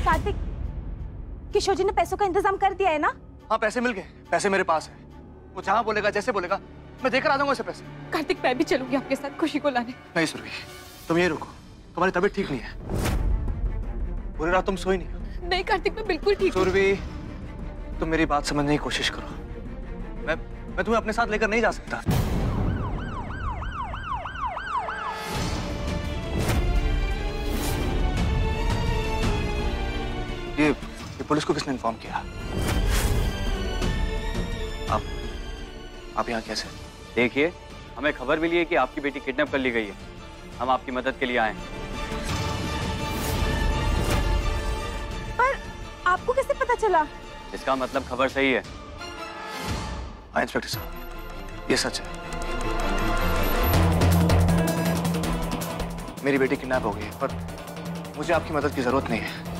कार्तिक, किशोर जी ने पैसों का इंतजाम कर दिया है ना? हाँ, पैसे मिल गए। पैसे मेरे पास है। वो जहाँ बोलेगा, जैसे बोलेगा, मैं देकर आ जाऊंगा उसे पैसे। कार्तिक, मैं भी चलूंगी आपके साथ खुशी को लाने। नहीं सुरभि, तुम यहीं रुको। तुम्हारी तबीयत ठीक नहीं है। पूरी रात तुम सोई नहीं? नहीं कार्तिक, मैं बिल्कुल ठीक हूँ। सुरभि, तुम मेरी बात समझने की कोशिश करो। मैं तुम्हें अपने साथ लेकर नहीं जा सकता। ये पुलिस को किसने इन्फॉर्म किया? आप यहाँ कैसे? देखिए, हमें खबर मिली है कि आपकी बेटी किडनैप कर ली गई है। हम आपकी मदद के लिए आए हैं। पर आपको कैसे पता चला? इसका मतलब खबर सही है। हाँ इंस्पेक्टर साहब, ये सच है। मेरी बेटी किडनैप हो गई है, पर मुझे आपकी मदद की जरूरत नहीं है।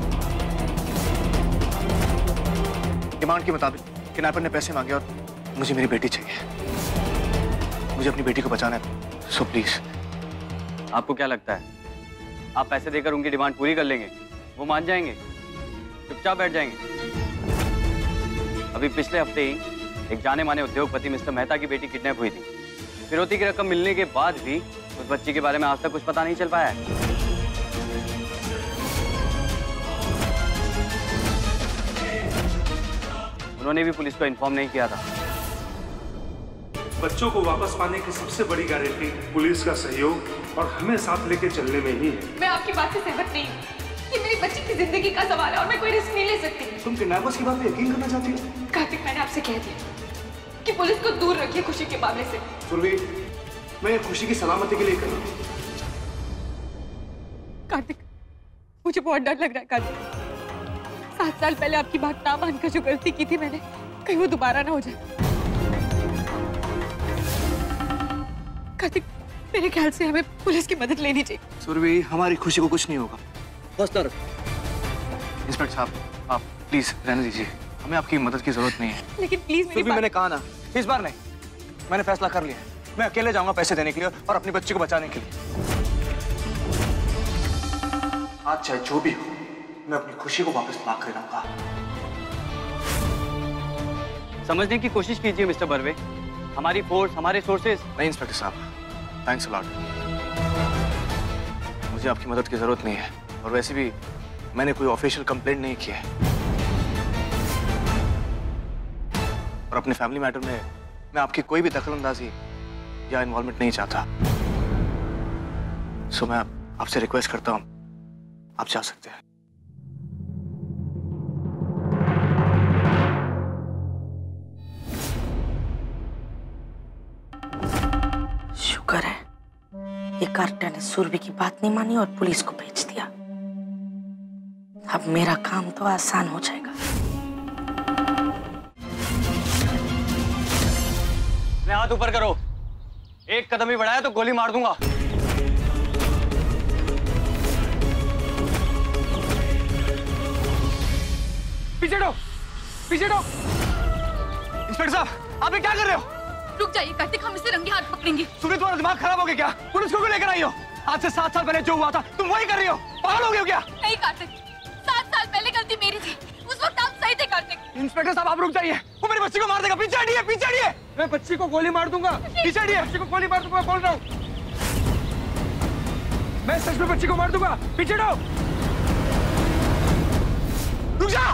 डिमांड के मुताबिक किडनैपर ने पैसे मांगे और मुझे मेरी बेटी चाहिए। मुझे अपनी बेटी को बचाना है, सो प्लीज। आपको क्या लगता है आप पैसे देकर उनकी डिमांड पूरी कर लेंगे? वो मान जाएंगे? चुपचाप बैठ जाएंगे? अभी पिछले हफ्ते ही एक जाने माने उद्योगपति मिस्टर मेहता की बेटी किडनैप हुई थी। फिरौती की रकम मिलने के बाद भी उस बच्ची के बारे में आज तक कुछ पता नहीं चल पाया है। उन्होंने भी पुलिस को इन्फॉर्म नहीं किया था। बच्चों को वापस पाने की सबसे बड़ी गारंटी पुलिस का सहयोग और हमें साथ लेके चलने में ही है। मैं आपकी बात से सहमत नहीं हूँ। ये मेरी बच्ची की जिंदगी का सवाल है और मैं कोई रिस्क नहीं ले सकती। तुम किडनैपर्स की बात पे यकीन करना चाहती हो? कार्तिक, मैंने आपसे कह दिया कि पुलिस को दूर रखिए खुशी के मामले से। सुरभि, मैं खुशी की सलामती के लिए कर रहा हूँ। कार्तिक, मुझे बहुत डर लग रहा है कार्तिक। 7 साल पहले आपकी बात ना मानकर जो गलती की थी मैंने, कहीं वो दोबारा ना हो जाए। कार्तिक, मेरे ख्याल से हमें पुलिस की मदद लेनी चाहिए। सुरभि, हमारी खुशी को कुछ नहीं होगा। इंस्पेक्टर साहब, आप प्लीज रहने दीजिए। हमें आपकी मदद की जरूरत नहीं है। लेकिन प्लीज मेरी बात... मैंने कहा ना, इस बार नहीं। मैंने फैसला कर लिया। मैं अकेले जाऊंगा पैसे देने के लिए और अपनी बच्ची को बचाने के लिए। आज चाहे जो भी हो, मैं अपनी खुशी को वापस ला कर लाऊंगा। समझने की कोशिश कीजिए मिस्टर बर्वे। हमारी फोर्स, हमारे सोर्सेज। नहीं इंस्पेक्टर साहब, थैंक्स अ लॉट। मुझे आपकी मदद की जरूरत नहीं है और वैसे भी मैंने कोई ऑफिशियल कंप्लेंट नहीं की है और अपने फैमिली मैटर में मैं आपकी कोई भी दखलंदाजी या इन्वॉल्वमेंट नहीं चाहता। सो मैं आपसे रिक्वेस्ट करता हूं, आप जा सकते हैं। शुक्र है ये कार्टा ने सुरभि की बात नहीं मानी और पुलिस को भेज दिया। अब मेरा काम तो आसान हो जाएगा। हाथ ऊपर करो। एक कदम भी बढ़ाया तो गोली मार दूंगा। पीछे हटो, पीछे हटो। इंस्पेक्टर साहब, आप ये क्या कर रहे हो? रुक जाइए कार्तिक, हम इसे रंगे हाथ पकड़ेंगे। सुबह तुम्हारा दिमाग खराब हो गया क्या? पुलिस को लेकर आई हो? आज से 7 साल पहले जो हुआ था तुम वही कर रही हो? पागल हो गए हो क्या? नहीं कार्तिक, 7 साल पहले गलती मेरी थी। उस वक्त आप सही थे कार्तिक। इंस्पेक्टर साहब, आप रुक जाइए। वो मेरी बच्ची को मार देगा। पीछे हटिए, पीछे हटिए। मैं बच्ची को गोली मार दूंगा। पीछे हटिए। बच्ची को गोली मार दूंगा, बोल रहा हूँ। मैं सच में बच्ची को मार दूंगा। पीछे हटो। रुक जाओ।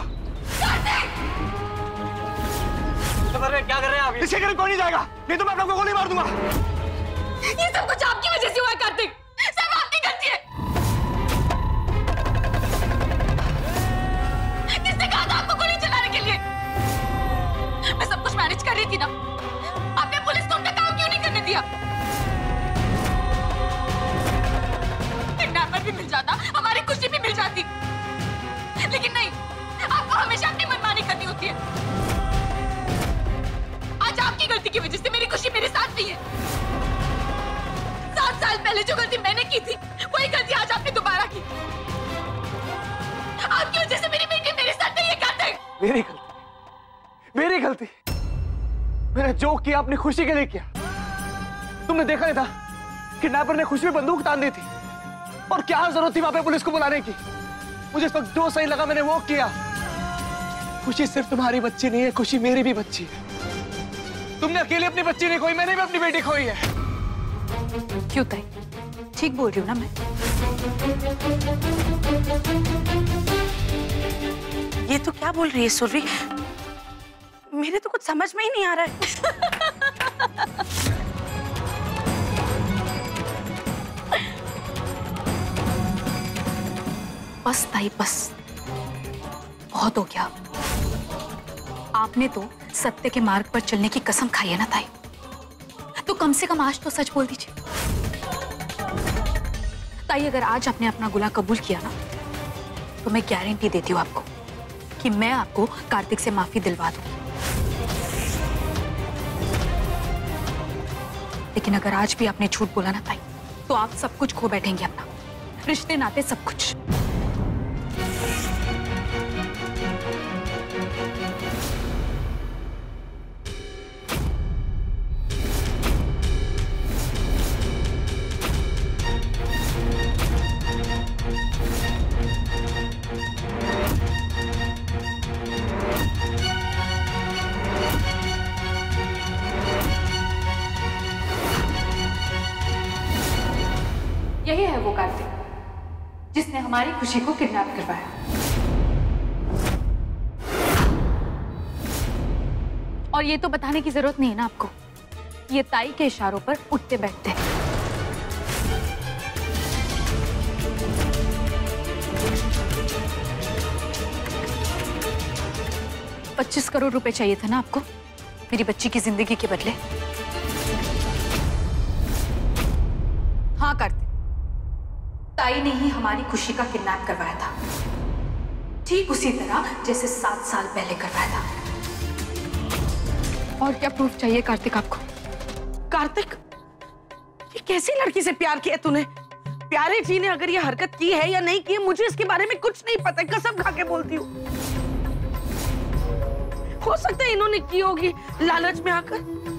क्या कर रहे हैं आप? इसके करीब कोई नहीं जाएगा, नहीं तो मैं आप लोगों को गोली मार दूंगा। ये सब कुछ आपकी वजह से हुआ है कार्तिक। सब आपकी गलती है। किसने कहा था आपको गोली चलाने के लिए? मैं सब कुछ मैनेज कर रही थी ना। आपने पुलिस को उनका काम क्यों नहीं करने दिया? किडनैपर भी मिल जाता, हमारी खुशी भी मिल जाती, लेकिन नहीं, आपको हमेशा अपनी मनमानी करनी होती है। आज आपकी गलती की वजह से मेरी खुशी मेरे साथ नहीं है। 7 साल पहले जो गलती मैंने की थी, वही गलती आज आपने दोबारा की। आपकी वजह से मेरी बेटी मेरे साथ नहीं है कार्तिक। मेरी गलती, मेरी गलती। मैंने जो किया अपनी खुशी के लिए किया। तुमने देखा नहीं था किडनैपर ने खुशी में बंदूक तान दी थी, और क्या जरूरत थी वहां पे पुलिस को बुलाने की? मुझे इस वक्त जो सही लगा मैंने वो किया। खुशी सिर्फ तुम्हारी बच्ची नहीं है, खुशी मेरी भी बच्ची है। तुमने अकेले अपनी बच्ची नहीं खोई, मैंने भी अपनी बेटी खोई है। क्यों ताई, ठीक बोल रही हूँ ना मैं? ये तो क्या बोल रही है सुरभि? मेरे तो कुछ समझ में ही नहीं आ रहा है। बस ताई बस, बहुत हो गया। आपने तो सत्य के मार्ग पर चलने की कसम खाई है ना ताई, तो कम से कम आज तो सच बोल दीजिए। ताई अगर आज आपने अपना गुनाह कबूल किया ना, तो मैं गारंटी देती हूँ आपको कि मैं आपको कार्तिक से माफी दिलवा दूंगी। लेकिन अगर आज भी आपने झूठ बोला ना ताई, तो आप सब कुछ खो बैठेंगे, अपना रिश्ते नाते सब कुछ। यही है वो कार्तिक जिसने हमारी खुशी को किडनैप करवाया। और ये तो बताने की जरूरत नहीं है ना आपको, ये ताई के इशारों पर उठते बैठते हैं। $25 करोड़ रुपए चाहिए था ना आपको मेरी बच्ची की जिंदगी के बदले? हाँ कार्तिक, ताई ने ही हमारी खुशी का किडनैप करवाया था, ठीक उसी तरह जैसे 7 साल पहले करवाया था। और क्या प्रूफ चाहिए कार्तिक आपको? कार्तिक, ये कैसी लड़की से प्यार किया तूने? प्यारे जी ने अगर ये हरकत की है या नहीं की है, मुझे इसके बारे में कुछ नहीं पता, कसम खा के बोलती हूँ। हो सकता है इन्होंने की होगी लालच में आकर।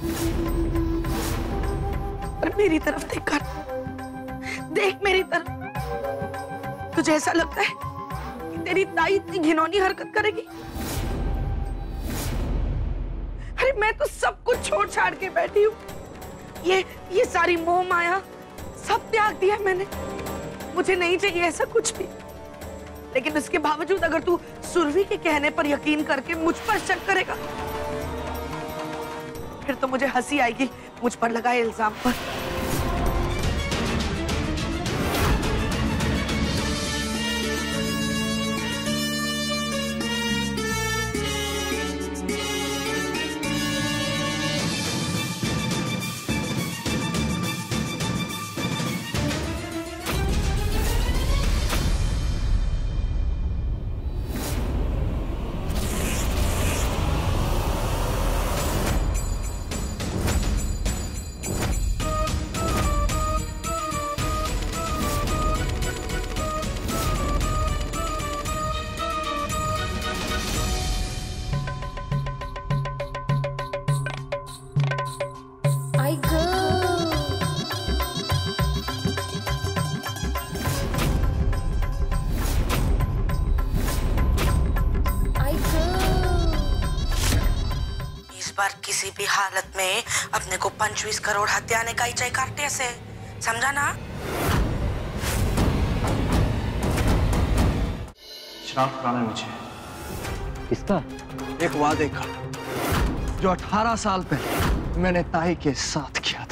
पर मेरी तरफ देख कर, देख मेरी तरफ। तुझे ऐसा लगता है कि तेरी ताई इतनी घिनौनी हरकत करेगी? अरे मैं तो सब कुछ छोड़ छाड़ के बैठी हूँ। ये सारी मोह माया सब त्याग दिया मैंने। मुझे नहीं चाहिए ऐसा कुछ भी। लेकिन इसके बावजूद अगर तू सुरभि के कहने पर यकीन करके मुझ पर शक करेगा, फिर तो मुझे हंसी आएगी मुझ पर लगाए इल्जाम पर। बार किसी भी हालत में अपने को 25 करोड़ हत्याने का ही चाहिए कार्तिक से, समझा ना? शराब कराना है मुझे। किसका? एक वादे का, जो 18 साल पहले मैंने ताई के साथ किया